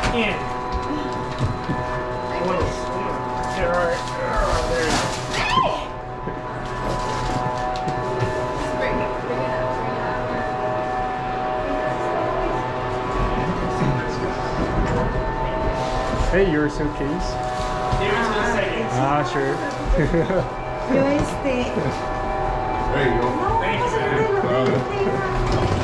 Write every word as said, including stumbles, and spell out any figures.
in. There are, there is. Hey, your suitcase. Ah, sure. Yo este. There you go. No, Thank you, man.